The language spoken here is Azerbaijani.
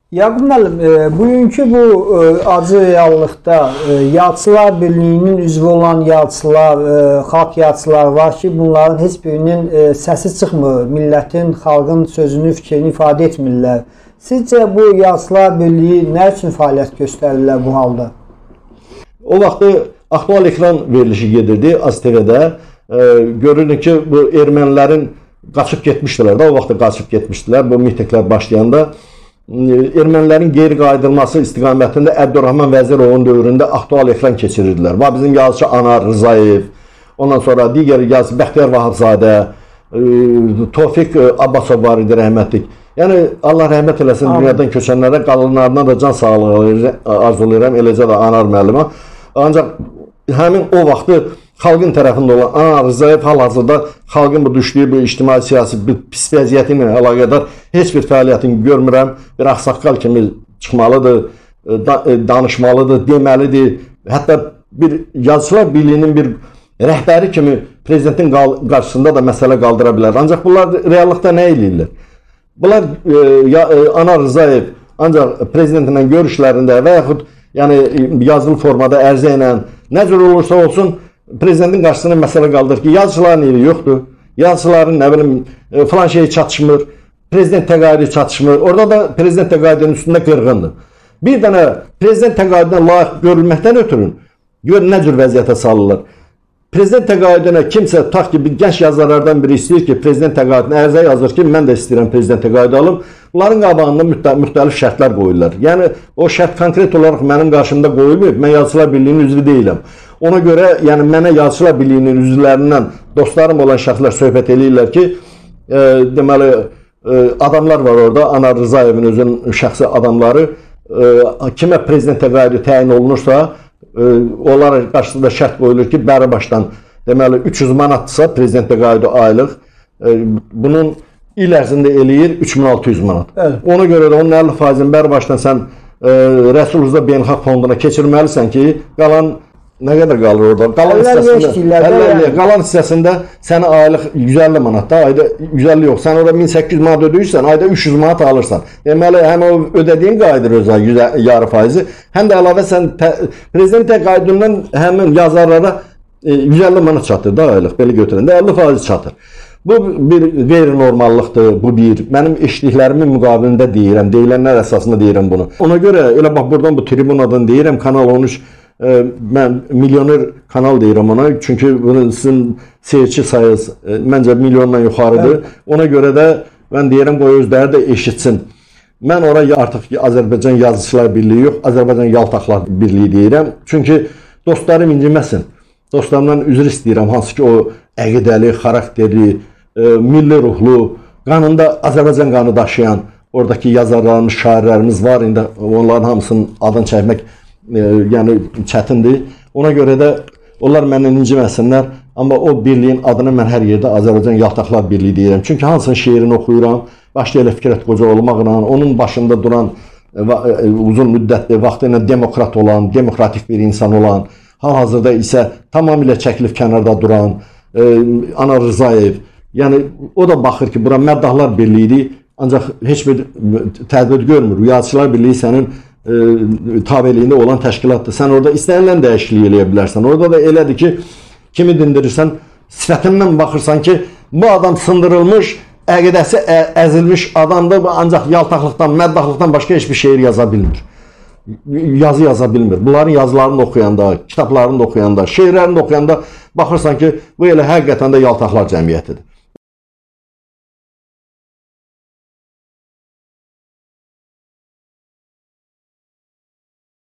Yaqub müəllim, bugünkü bu acı reallıqda Yazıçılar Birliyinin üzvü olan yazıçılar, xalq yazıçıları var ki, bunların heç birinin səsi çıxmır, millətin, xalqın sözünü, fikrini ifadə etmirlər. Sizcə bu Yazıçılar Birliyi nə üçün fəaliyyət göstərirlər bu halda? O vaxtı aktual ekran verilişi gedirdi AzTV-də. Görünür ki, bu ermənilərin qaçıb getmişdilər də, o vaxtda qaçıb getmişdilər bu mitinglər başlayanda. Ermənilərin geri qayıdılması istiqamətində Əbdurrahman Vəzirovun dövründə aktual ekran keçirirdilər. Bizim yazıcı Anar Rzayev, ondan sonra digər yazıcı Bəxtiyar Vahabzadə, Tofiq Abbasov var idi, rəhmətlik. Yəni, Allah rəhmət eləsin, dünyadan köçənlərə, qalınlarına da can sağlığı arzulayıram, eləcə də Anar müəllimə. Ancaq həmin o vaxtı xalqın tərəfində olan Anar Rzayev hal-hazırda xalqın bu düşdüyü, bu ictimai-siyasi pis vəziyyəti ilə əlaqədar heç bir fəaliyyətini görmürəm. Bir ağsaqqal kimi çıxmalıdır, danışmalıdır, deməlidir. Hətta bir Yazıçılar Birliyinin bir rəhbəri kimi prezidentin qarşısında da məsələ qaldıra bilər. Ancaq bunlar reallıqda nə eləyirlər? Bunlar Anar Rzayev ancaq prezidentinlə görüşlərində və yaxud yazılı formada ərizə ilə nə cür olursa olsun prezidentin qarşısına məsələ qaldır ki, yazıçıların yeri yoxdur, yazıçıların nə bilim filan şeyi çatışmır, prezident təqaüdü çatışmır. Orada da prezident təqaüdünün üstündə qırğındır. Bir dənə prezident təqaüdünə layiq görülməkdən ötürün, gör nə cür vəziyyətə salırlar. Prezident təqaüdünə kimsə, tutaq ki, bir gənc yazarlardan biri istəyir ki, prezident təqaüdünə ərizə yazır ki, mən də istəyirəm prezident təqaüdü alım. Bunların qabağında müxtəlif şərtlər qoyurlar. Yəni, o şərt konkret olaraq mənim qarşımda qoyulmayıb, mən Yazıçılar Birliyinin üzvü deyiləm. Ona görə, yəni mənə Yazıçılar Birliyinin üzvlərindən dostlarım olan şəxslər söhbət eləyirlər ki, deməli, adamlar var orada, Anar Rzayevin özünün şəxsi adamları, kimə prezident təqaüdü təyin olunursa, onlara qarşısında şərt qoyulur ki, bəri başdan, deməli, 300 manatdırsa prezident təqaüdü aylıq, bunun il ərzində eləyir 3600 manat. Ona görə də onun 50%-in bəri başdan sən Rəsul Rza Beynəlxalq Fonduna keçirməlisən ki, qalan nə qədər qalır orada? Qalan hissəsində sənə aylıq 150 manat da, ayda 150 yox, sən orada 1800 manat ödəyirsən, ayda 300 manat alırsan. Deməli, həm o ödədiyin qayıdır özə yarı faizi, həm də əlavə sən prezident təqaüdündən həmin yazarlara 150 manat çatır da aylıq, belə götürəndə 50% çatır. Bu bir qeyri-normallıqdır, bu bir. Mənim eşitdiklərimin müqabilində deyirəm, deyilənlər əsasında deyirəm bunu. Ona görə, elə bax, buradan bu tribunadan deyirəm, Kanal 13, mən milyoner kanal deyirəm ona, çünki bunun sizin seyirci sayınız məncə milyondan yuxarıdır. Ona görə də mən deyirəm, qoy özləri də eşitsin. Mən oraya artıq Azərbaycan Yazıçılar Birliyi yox, Azərbaycan Yaltaqlar Birliyi deyirəm. Çünki dostlarım inciməsin. Dostlarımdan üzr istəyirəm, hansı ki o əqidəli, xarakterli, milli ruhlu, qanında Azərbaycan qanı daşıyan oradakı yazarlarımız, şairlərimiz var. İndi onların hamısının adını çəkmək yəni çətindir. Ona görə də onlar məndən inciməsinlər. Amma o birliyin adını mən hər yerdə Azərbaycan Yaltaqlar Birliyi deyirəm. Çünki hansının şeirini oxuyuram, başda elə Fikrət Qoca olmaqla, onun başında duran uzun müddətli vaxtı ilə demokrat olan, demokratik bir insan olan, hal-hazırda isə tamamilə çəkilib kənarda duran Anar Rzayev, yəni o da baxır ki, bura Məddahlar Birliyidir, ancaq heç bir tədbir görmür. Yazıçılar Birliyi sənin tabeliyində olan təşkilatdır. Sən orada istənilən dəyişikliyi eləyə bilərsən. Orada da elədir ki, kimi dindirirsən, sifətindən baxırsan ki, bu adam sındırılmış, əqidəsi əzilmiş adamdır, ancaq yaltaqlıqdan, məddahlıqdan başqa heç bir şeir yaza bilmir. Yazı yaza bilmir. Bunların yazılarını oxuyanda, kitablarını oxuyanda, şeirlərini oxuyanda baxırsan ki, bu elə həqiqətən də yaltaqlar cəmiyyətidir.